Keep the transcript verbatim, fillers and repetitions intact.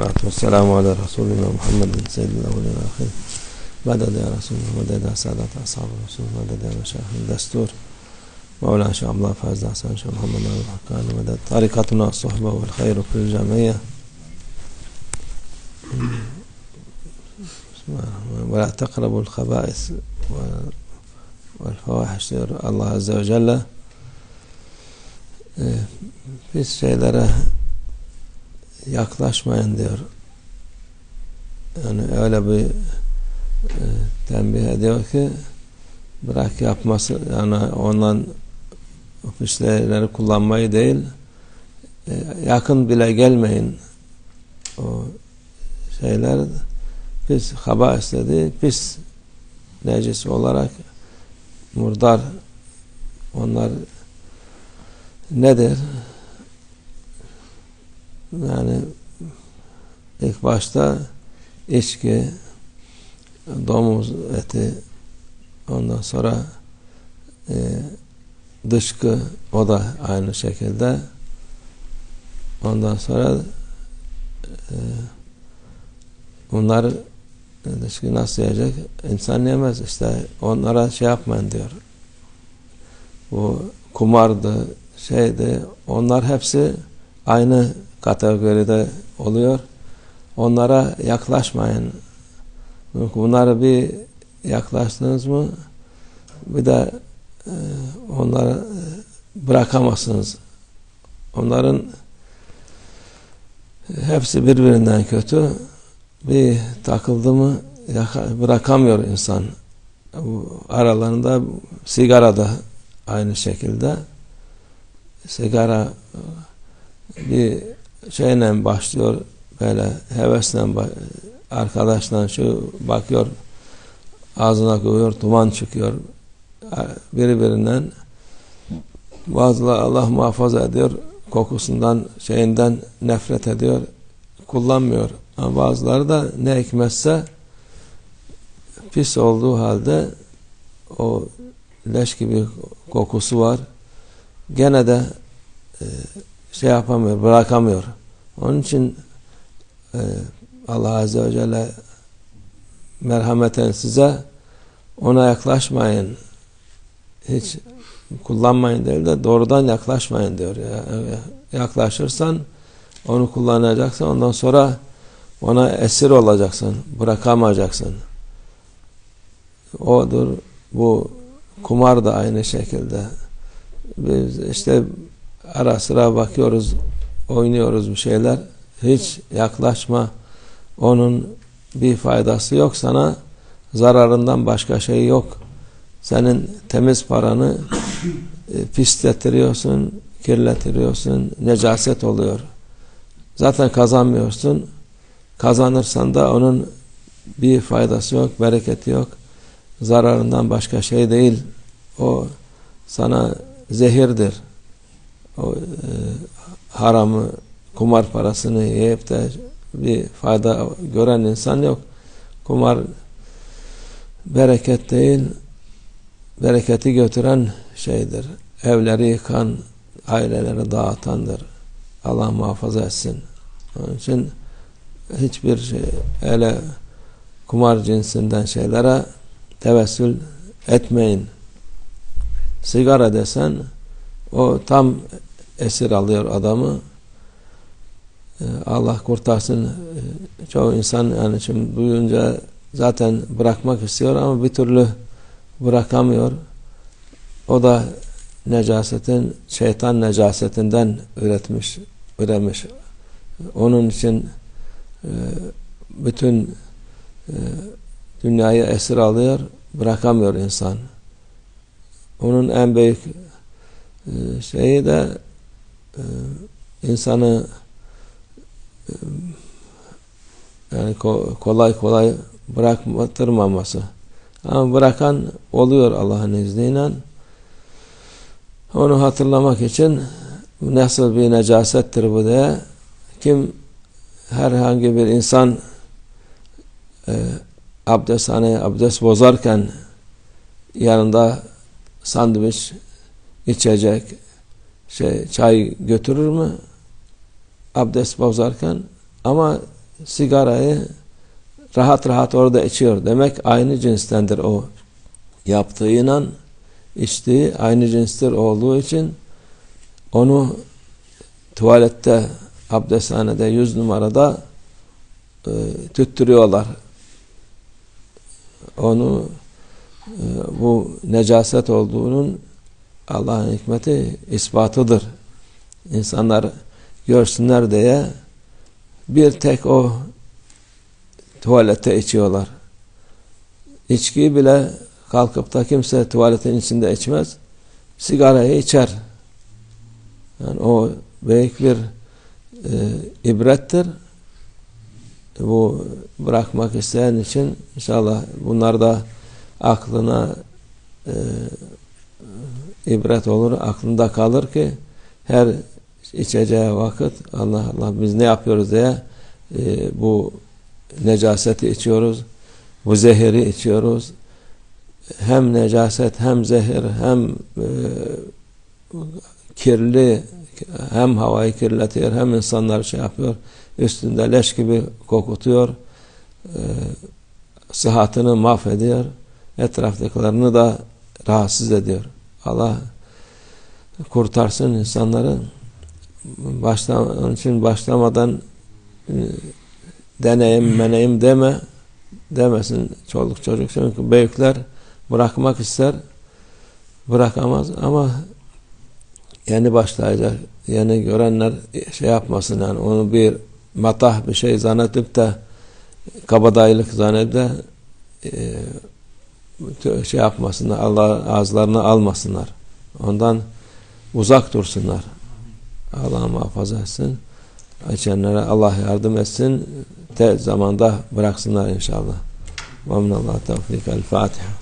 Salatu vesselamu ala Resulina Muhammedin seyyidil evvelin ahir. Meded ya Resulullah, meded ya Sadat Ashab-ı Resul, meded ya Meşahil Destur. Mevlana Şeyh Abdullah Fazıl Hasan Şeyh Muhammed Al-Hakkani, meded tarikatuna sohbe vel hayru fil camiye. Ve la tekrabul habais vel fevahiş diyor Allah Azze ve Celle. Biz şeylere yaklaşmayın diyor. Yani öyle bir e, tembih ediyor ki bırak yapması, yani ondan pisleri kullanmayı değil, e, yakın bile gelmeyin. O şeyler pis, haba istedi, pis necis olarak murdar. Onlar nedir? Yani ilk başta içki, domuz eti, ondan sonra e, dışkı, o da aynı şekilde. Ondan sonra e, bunlar dışkı nasıl yiyecek? İnsan yemez işte. Onlara şey yapmayın diyor. Bu kumardı, şeydi, onlar hepsi aynı kategoride oluyor. Onlara yaklaşmayın. Bunlara bir yaklaştınız mı bir de e, onları bırakamazsınız. Onların hepsi birbirinden kötü. Bir takıldı mı bırakamıyor insan. Bu aralarında sigara da aynı şekilde. Sigara bir şeyle başlıyor, böyle hevesle, arkadaşla şu bakıyor, ağzına koyuyor, duman çıkıyor birbirinden. Bazıları Allah muhafaza ediyor, kokusundan, şeyinden nefret ediyor, kullanmıyor. Ama bazıları da ne hikmetse pis olduğu halde o leş gibi kokusu var, gene de e, şey yapamıyor, bırakamıyor. Onun için e, Allah Azze ve Celle merhameten size ona yaklaşmayın, hiç kullanmayın değil de doğrudan yaklaşmayın diyor. Yaklaşırsan, onu kullanacaksın, ondan sonra ona esir olacaksın, bırakamayacaksın. Odur. Bu kumar da aynı şekilde. Biz işte ara sıra bakıyoruz, oynuyoruz bir şeyler. Hiç yaklaşma. Onun bir faydası yok sana. Zararından başka şey yok. Senin temiz paranı e, pislettiriyorsun, kirletiriyorsun, necaset oluyor. Zaten kazanmıyorsun. Kazanırsan da onun bir faydası yok, bereketi yok. Zararından başka şey değil. O sana zehirdir. O e, haramı, kumar parasını yiyip de bir fayda gören insan yok. Kumar bereket değil, bereketi götüren şeydir. Evleri yıkan, aileleri dağıtandır. Allah muhafaza etsin. Onun için hiçbir şey, öyle kumar cinsinden şeylere tevessül etmeyin. Sigara desen o tam esir alıyor adamı. Allah kurtarsın. Çoğu insan yani şimdi duyunca zaten bırakmak istiyor ama bir türlü bırakamıyor. O da necasetin, şeytan necasetinden üretmiş, üremiş. Onun için bütün dünyayı esir alıyor, bırakamıyor insan. Onun en büyük şeyi de insanı yani kolay kolay bıraktırmaması. Ama bırakan oluyor Allah'ın izniyle. Onu hatırlamak için nasıl bir necasettir bu diye, kim herhangi bir insan e, abdesthaneye abdest bozarken yanında sandviç, içecek, şey, çay götürür mü? Abdest bozarken, ama sigarayı rahat rahat orada içiyor. Demek aynı cinstendir o. Yaptığıyla içtiği aynı cinstir olduğu için onu tuvalette, abdesthanede yüz numarada e, tüttürüyorlar. Onu e, bu necaset olduğunun Allah'ın hikmeti ispatıdır. İnsanlar görsünler diye bir tek o tuvalette içiyorlar. İçkiyi bile kalkıp da kimse tuvaletin içinde içmez. Sigarayı içer. Yani o büyük bir e, ibrettir. Bu bırakmak isteyen için inşallah bunlar da aklına e, ibret olur, aklında kalır ki her içeceği vakit Allah Allah biz ne yapıyoruz diye e, bu necaseti içiyoruz, bu zehiri içiyoruz. Hem necaset, hem zehir, hem e, kirli, hem havayı kirletiyor, hem insanlar şey yapıyor, üstünde leş gibi kokutuyor, e, sıhhatını mahvediyor, etraftakilerini da rahatsız ediyor. Allah kurtarsın insanları. Başla, onun için başlamadan e, deneyim, meneyim deme, demesin çoluk çocuk. Çünkü büyükler bırakmak ister, bırakamaz ama yeni başlayacak, yeni görenler şey yapmasın, yani onu bir matah bir şey zannedip de kabadayılık zannedip de e, şey yapmasınlar, Allah ağızlarına almasınlar. Ondan uzak dursunlar. Allah muhafaza etsin. İçenlere Allah yardım etsin. Tez zamanda bıraksınlar inşallah. Ve minallah tevfik. El Fatiha.